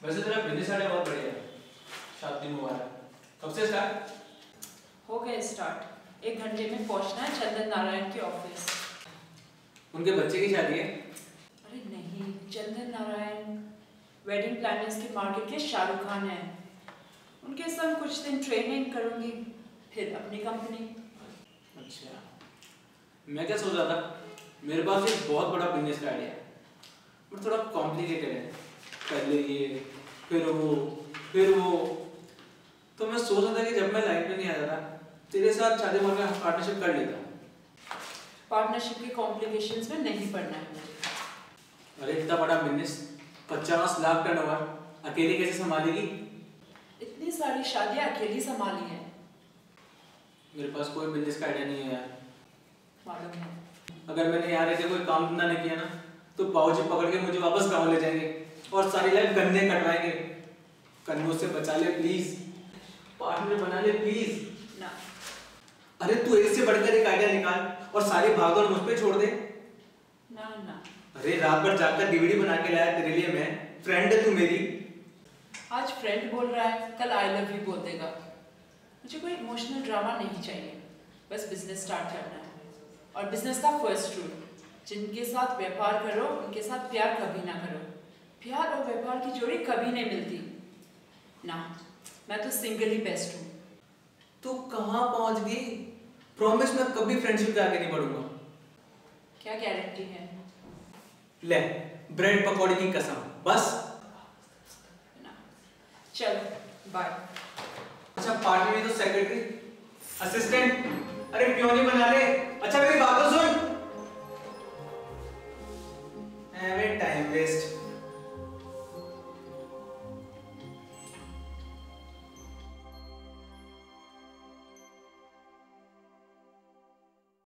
वैसे तेरा business idea बहुत बढ़िया है। शादी मुबारक। कब से स्टार्ट? हो गए स्टार्ट। 1 घंटे में पहुंचना है चंदन नारायण के ऑफिस। उनके बच्चे की शादी है? अरे नहीं, चंदन नारायण वेडिंग प्लानर्स के मार्केट के शाहरुख खान हैं। उनके संग कुछ दिन ट्रेनिंग करूंगी, फिर अपनी कंपनी। अच्छा, मैं क्या सोच रहा था, मेरे पास एक बहुत बड़ा बिजनेस का आइडिया है, बट थोड़ा कॉम्प्लिकेटेड है। पहले ये, फिर वो। तो मैं सोच रहा था कि जब मैं लाइन पे नहीं आता था, तेरे साथ शादी में पार्टनरशिप कर लेता हूँ। पार्टनरशिप के कॉम्प्लिकेशंस में नहीं पड़ना है मुझे। अरे इतना बड़ा बिजनेस, 50 लाख टर्नओवर, अकेले कैसे संभालेगी? इतनी सारी शादियां अकेली संभाली हैं। मेरे पास कोई बिजनेस का आइडिया नहीं है यार। मालूम है। अगर मैंने यहाँ रह के कोई काम धंधा नहीं किया ना, तो बाबूजी पकड़ के मुझे वापस गाँव ले जाएंगे और सारी लाइफ गन्ने कटवाएंगे। कन्नों से बचा ले प्लीज, पार्टनर बना ले प्लीज ना। अरे तू एक से बढ़कर एक आइडिया निकाल और सारी भागदौड़ मुझ पे छोड़ दे ना ना। अरे रात भर जाकर डीवीडी बना के लाया तेरे लिए मैं। फ्रेंड है तू मेरी। आज फ्रेंड बोल रहा है, कल आई लव यू बोल देगा। मुझे कोई इमोशनल ड्रामा नहीं चाहिए, बस बिजनेस स्टार्ट करना है। और बिजनेस का फर्स्ट रूल, जिनके साथ व्यापार करो उनके साथ प्यार कभी ना करो। प्यार और व्यापार की जोड़ी कभी नहीं मिलती ना। मैं तो सिंगल ही बेस्ट हूँ। तू कहाँ पहुंच गई? प्रॉमिस मैं कभी फ्रेंडशिप के आगे नहीं बढ़ूंगा। क्या गारंटी है? ले, ब्रेड पकौड़ी की कसम, बस ना। चल बाय। अच्छा, पार्टी में तो सेक्रेटरी, असिस्टेंट, अरे क्यों नहीं बना ले?